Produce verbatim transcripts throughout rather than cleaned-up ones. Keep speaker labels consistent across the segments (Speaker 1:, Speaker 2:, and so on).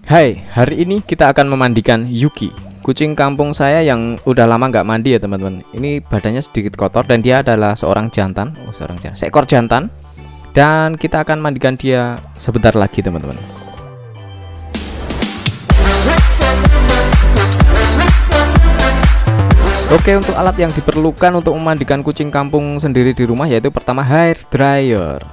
Speaker 1: Hai, hari ini kita akan memandikan Yuki, kucing kampung saya yang udah lama nggak mandi ya teman-teman. Ini badannya sedikit kotor dan dia adalah seorang jantan, oh seorang jantan, seekor jantan. Dan kita akan mandikan dia sebentar lagi teman-teman. Oke, untuk alat yang diperlukan untuk memandikan kucing kampung sendiri di rumah yaitu pertama hair dryer.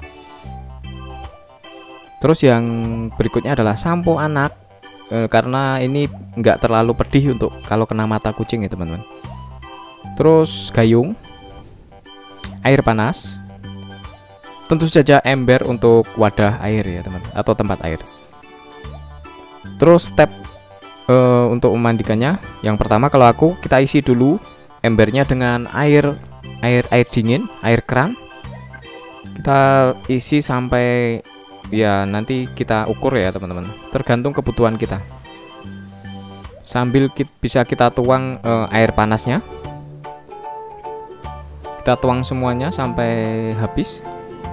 Speaker 1: Terus yang berikutnya adalah sampo anak, e, karena ini nggak terlalu pedih untuk kalau kena mata kucing ya teman-teman. Terus gayung, air panas, tentu saja ember untuk wadah air ya teman, atau tempat air. Terus step e, untuk memandikannya, yang pertama kalau aku kita isi dulu embernya dengan air air air dingin, air keran. Kita isi sampai ya nanti kita ukur ya teman-teman, tergantung kebutuhan kita. Sambil kita, bisa kita tuang e, air panasnya, kita tuang semuanya sampai habis.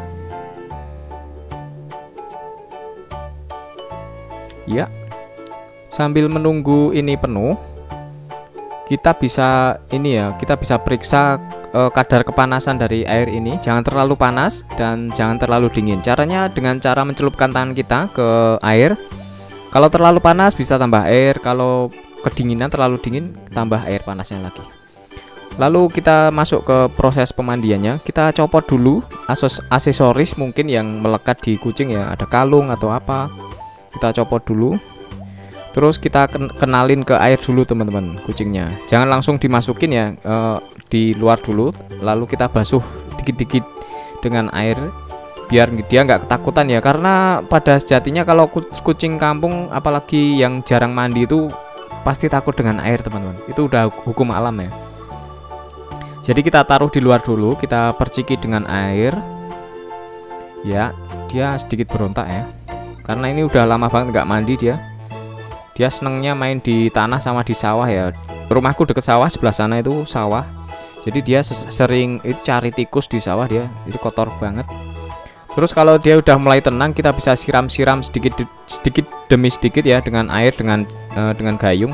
Speaker 1: Ya, sambil menunggu ini penuh, kita bisa ini ya, kita bisa periksa e, kadar kepanasan dari air ini. Jangan terlalu panas dan jangan terlalu dingin. Caranya dengan cara mencelupkan tangan kita ke air. Kalau terlalu panas bisa tambah air, kalau kedinginan terlalu dingin tambah air panasnya lagi. Lalu kita masuk ke proses pemandiannya. Kita copot dulu asos aksesoris mungkin yang melekat di kucing ya, ada kalung atau apa. Kita copot dulu. Terus kita kenalin ke air dulu teman-teman kucingnya. Jangan langsung dimasukin ya, e, di luar dulu. Lalu kita basuh dikit-dikit dengan air biar dia nggak ketakutan ya. Karena pada sejatinya kalau kucing kampung apalagi yang jarang mandi itu pasti takut dengan air teman-teman. Itu udah hukum alam ya. Jadi kita taruh di luar dulu, kita perciki dengan air. Ya, dia sedikit berontak ya. Karena ini udah lama banget nggak mandi dia. Dia senengnya main di tanah sama di sawah ya. Rumahku deket sawah, sebelah sana itu sawah. Jadi dia sering itu cari tikus di sawah, dia itu kotor banget. Terus kalau dia udah mulai tenang, kita bisa siram-siram sedikit sedikit demi sedikit ya dengan air, dengan uh, dengan gayung.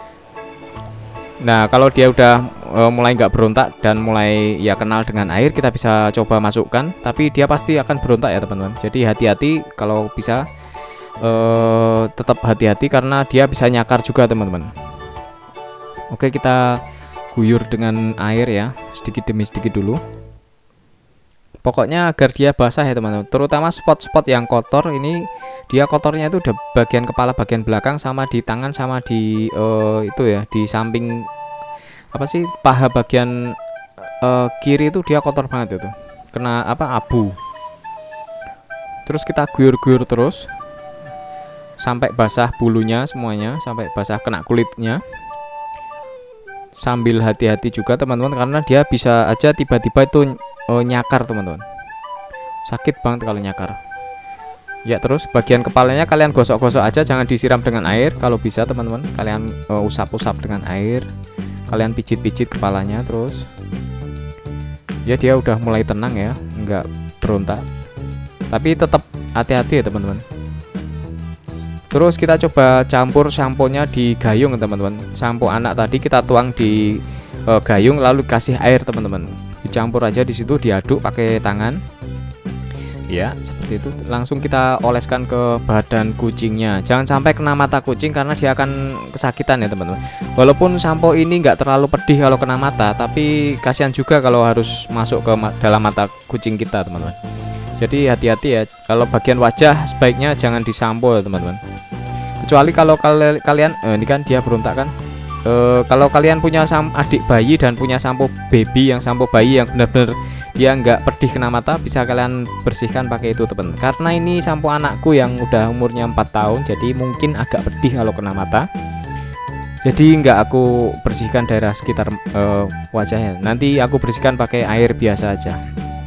Speaker 1: Nah kalau dia udah uh, mulai nggak berontak dan mulai ya kenal dengan air, kita bisa coba masukkan. Tapi dia pasti akan berontak ya teman-teman. Jadi hati-hati kalau bisa. Uh, tetap hati-hati karena dia bisa nyakar juga teman-teman. Oke, kita guyur dengan air ya, sedikit demi sedikit dulu. Pokoknya agar dia basah ya teman-teman. Terutama spot-spot yang kotor ini, dia kotornya itu udah bagian kepala, bagian belakang, sama di tangan, sama di uh, itu ya, di samping apa sih, paha bagian uh, kiri itu dia kotor banget itu. Kena apa, abu. Terus kita guyur-guyur terus sampai basah bulunya semuanya, sampai basah kena kulitnya. Sambil hati-hati juga teman-teman, karena dia bisa aja tiba-tiba itu oh, nyakar teman-teman. Sakit banget kalau nyakar. Ya, terus bagian kepalanya kalian gosok-gosok aja, jangan disiram dengan air. Kalau bisa teman-teman, kalian uh, usap-usap dengan air. Kalian pijit-pijit kepalanya terus. Ya, dia udah mulai tenang ya, nggak berontak. Tapi tetap hati-hati ya teman-teman. Terus kita coba campur samponya di gayung teman-teman. Sampo anak tadi kita tuang di e, gayung lalu kasih air teman-teman. Dicampur aja di situ, diaduk pakai tangan. Ya, seperti itu. Langsung kita oleskan ke badan kucingnya. Jangan sampai kena mata kucing karena dia akan kesakitan ya teman-teman. Walaupun sampo ini nggak terlalu pedih kalau kena mata, tapi kasihan juga kalau harus masuk ke ma dalam mata kucing kita teman-teman. Jadi hati-hati ya, kalau bagian wajah sebaiknya jangan disampo ya teman-teman. Kecuali kalau kal kalian eh, ini kan dia berontak kan. E, kalau kalian punya sam adik bayi dan punya sampo baby, yang sampo bayi yang benar-benar dia nggak pedih kena mata, bisa kalian bersihkan pakai itu teman. Karena ini sampo anakku yang udah umurnya empat tahun, jadi mungkin agak pedih kalau kena mata. Jadi nggak aku bersihkan daerah sekitar e, wajahnya. Nanti aku bersihkan pakai air biasa aja.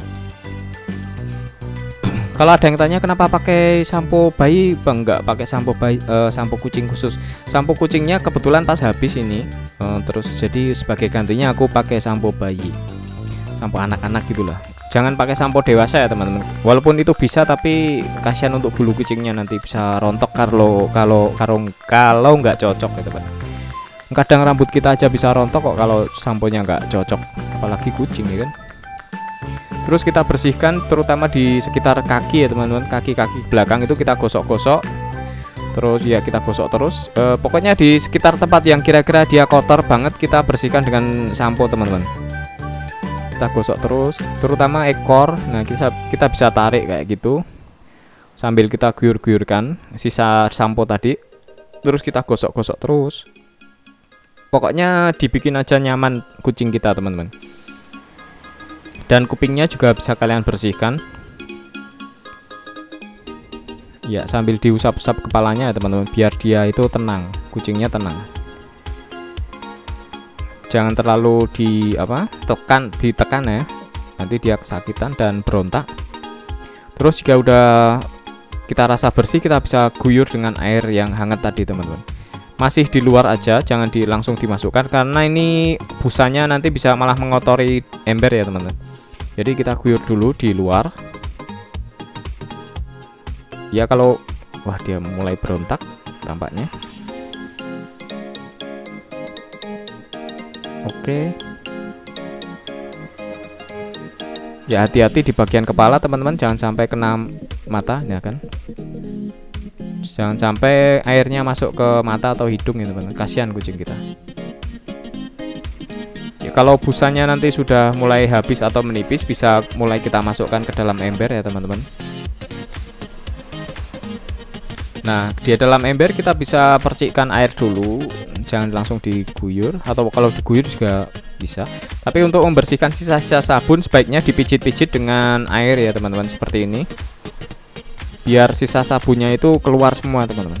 Speaker 1: Kalau ada yang tanya kenapa pakai sampo bayi, bang, nggak pakai sampo bayi, uh, sampo kucing khusus. Sampo kucingnya kebetulan pas habis ini, uh, terus jadi sebagai gantinya aku pakai sampo bayi, sampo anak-anak gitulah. jangan pakai sampo dewasa ya teman-teman. Walaupun itu bisa, tapi kasihan untuk bulu kucingnya, nanti bisa rontok kalau kalau kalau kalau nggak cocok ya teman. Kadang rambut kita aja bisa rontok kok kalau samponya nggak cocok, apalagi kucing ya kan. Terus kita bersihkan terutama di sekitar kaki ya teman-teman, kaki-kaki belakang itu kita gosok-gosok. Terus ya kita gosok terus. E, pokoknya di sekitar tempat yang kira-kira dia kotor banget kita bersihkan dengan sampo teman-teman. Kita gosok terus, terutama ekor. Nah kita kita bisa tarik kayak gitu sambil kita guyur-guyurkan sisa sampo tadi. Terus kita gosok-gosok terus. Pokoknya dibikin aja nyaman kucing kita teman-teman. Dan kupingnya juga bisa kalian bersihkan. Ya sambil diusap-usap kepalanya ya teman-teman, biar dia itu tenang, kucingnya tenang. Jangan terlalu di apa tekan ditekan ya, nanti dia kesakitan dan berontak. Terus jika udah kita rasa bersih, kita bisa guyur dengan air yang hangat tadi teman-teman. Masih di luar aja, jangan di langsung dimasukkan karena ini busanya nanti bisa malah mengotori ember ya teman-teman. Jadi kita guyur dulu di luar. Ya kalau wah dia mulai berontak tampaknya. Oke. Ya hati-hati di bagian kepala teman-teman, jangan sampai kena mata ya kan. Jangan sampai airnya masuk ke mata atau hidung ya teman-teman, kasihan kucing kita. Ya, kalau busanya nanti sudah mulai habis atau menipis, bisa mulai kita masukkan ke dalam ember ya teman-teman. Nah di dalam ember kita bisa percikkan air dulu, jangan langsung diguyur, atau kalau diguyur juga bisa. Tapi untuk membersihkan sisa-sisa sabun sebaiknya dipijit-pijit dengan air ya teman-teman, seperti ini, biar sisa sabunnya itu keluar semua teman-teman.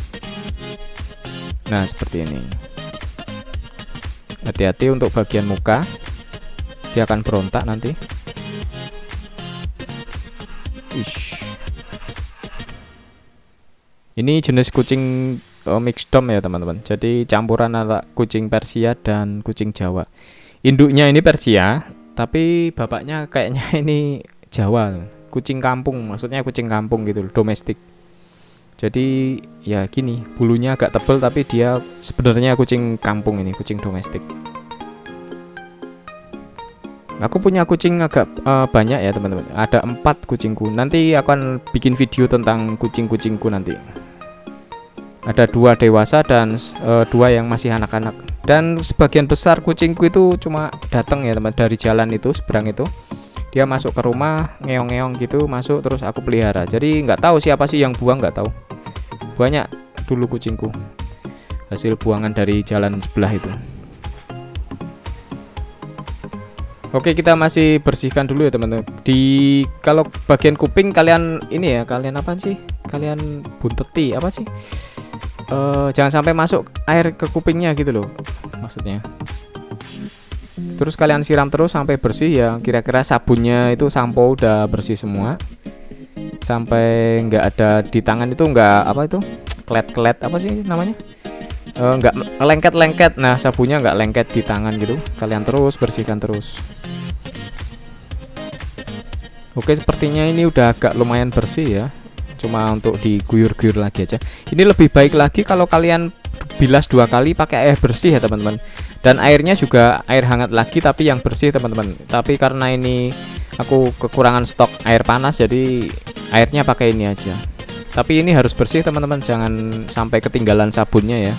Speaker 1: Nah seperti ini. Hati-hati untuk bagian muka, dia akan berontak nanti. Ish. Ini jenis kucing oh, mixed dom ya teman-teman, jadi campuran antara kucing Persia dan kucing Jawa. Induknya ini Persia, tapi bapaknya kayaknya ini Jawa, kucing kampung, maksudnya kucing kampung gitu, domestik. Jadi ya gini, bulunya agak tebal tapi dia sebenarnya kucing kampung, ini kucing domestik. Aku punya kucing agak uh, banyak ya teman-teman, ada empat kucingku. Nanti akan bikin video tentang kucing-kucingku nanti. Ada dua dewasa dan uh, dua yang masih anak-anak. Dan sebagian besar kucingku itu cuma datang ya teman, dari jalan itu seberang itu. Dia masuk ke rumah, ngeong-ngeong gitu, masuk terus aku pelihara. Jadi nggak tahu siapa sih yang buang, nggak tahu. Banyak dulu kucingku, hasil buangan dari jalan sebelah itu. Oke, kita masih bersihkan dulu ya teman-teman. Di kalau bagian kuping kalian ini ya, kalian apa sih? Kalian bunteti apa sih? Uh, jangan sampai masuk air ke kupingnya gitu loh, maksudnya. Terus kalian siram terus sampai bersih ya. Kira-kira sabunnya itu sampo udah bersih semua, sampai nggak ada di tangan itu, nggak apa itu, klet-klet apa sih namanya, uh, nggak lengket-lengket. Nah sabunnya nggak lengket di tangan gitu. Kalian terus bersihkan terus. Oke, sepertinya ini udah agak lumayan bersih ya, cuma untuk diguyur-guyur lagi aja. Ini lebih baik lagi kalau kalian bilas dua kali pakai air bersih ya teman-teman. Dan airnya juga air hangat lagi tapi yang bersih teman-teman. Tapi karena ini aku kekurangan stok air panas, jadi airnya pakai ini aja. Tapi ini harus bersih teman-teman, jangan sampai ketinggalan sabunnya ya.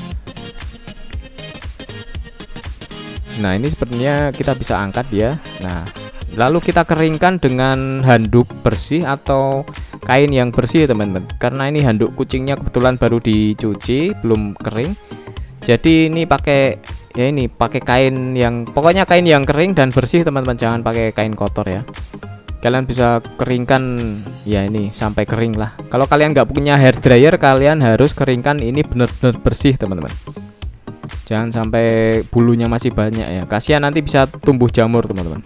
Speaker 1: Nah ini sepertinya kita bisa angkat ya. Nah lalu kita keringkan dengan handuk bersih atau kain yang bersih teman-teman. Karena ini handuk kucingnya kebetulan baru dicuci, belum kering. Jadi ini pakai ya ini pakai kain yang pokoknya kain yang kering dan bersih teman-teman, jangan pakai kain kotor ya. Kalian bisa keringkan ya ini sampai kering lah. Kalau kalian nggak punya hair dryer, kalian harus keringkan ini benar-benar bersih teman-teman. Jangan sampai bulunya masih banyak ya, kasihan nanti bisa tumbuh jamur teman-teman.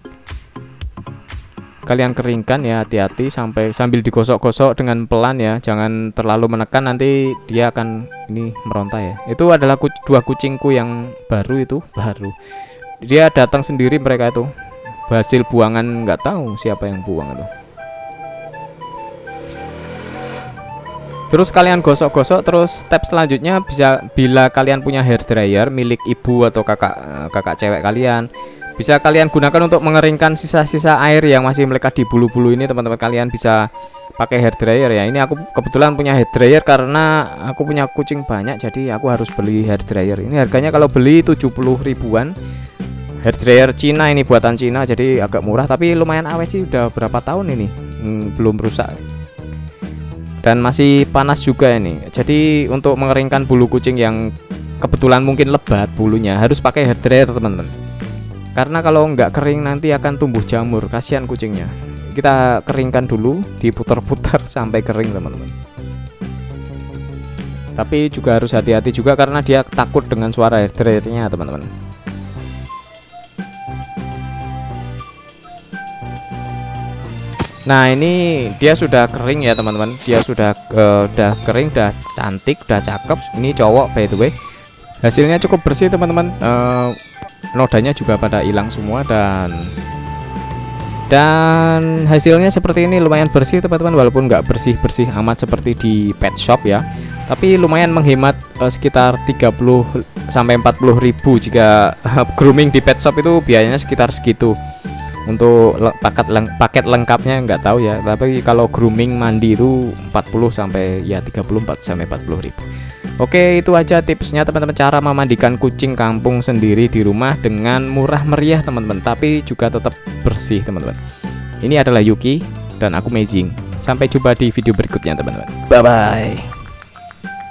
Speaker 1: Kalian keringkan ya, hati-hati sampai sambil digosok-gosok dengan pelan ya, jangan terlalu menekan, nanti dia akan ini meronta ya. Itu adalah kuc dua kucingku yang baru itu, baru dia datang sendiri mereka itu. hasil buangan nggak tahu siapa yang buang itu. Terus kalian gosok-gosok. Terus step selanjutnya bisa, bila kalian punya hair dryer milik ibu atau kakak kakak cewek kalian, bisa kalian gunakan untuk mengeringkan sisa-sisa air yang masih melekat di bulu-bulu ini teman-teman. Kalian bisa pakai hair dryer ya. Ini aku kebetulan punya hair dryer karena aku punya kucing banyak, jadi aku harus beli hair dryer. Ini harganya kalau beli tujuh puluh ribuan. Hair dryer Cina ini, buatan Cina, jadi agak murah tapi lumayan awet sih. Udah berapa tahun ini hmm, belum rusak. Dan masih panas juga ini. Jadi untuk mengeringkan bulu kucing yang kebetulan mungkin lebat bulunya, harus pakai hair dryer teman-teman. Karena kalau nggak kering nanti akan tumbuh jamur, kasihan kucingnya. Kita keringkan dulu, diputar-putar sampai kering teman-teman. Tapi juga harus hati-hati juga karena dia takut dengan suara hair dryernya teman-teman. Nah ini dia sudah kering ya teman-teman. Dia sudah uh, udah kering, udah cantik, udah cakep. Ini cowok by the way. Hasilnya cukup bersih teman-teman. uh, Nodanya juga pada hilang semua. Dan Dan hasilnya seperti ini, lumayan bersih teman-teman. Walaupun nggak bersih-bersih amat seperti di pet shop ya, tapi lumayan menghemat uh, sekitar tiga puluh sampai empat puluh ribu. Jika uh, grooming di pet shop itu biayanya sekitar segitu. Untuk paket leng paket lengkapnya nggak tahu ya, tapi kalau grooming mandi itu empat puluh sampai ya tiga puluh empat sampai empat puluh ribu. Oke, itu aja tipsnya teman-teman, cara memandikan kucing kampung sendiri di rumah dengan murah meriah teman-teman, tapi juga tetap bersih teman-teman. Ini adalah Yuki dan aku Mejing. Sampai jumpa di video berikutnya teman-teman. Bye bye.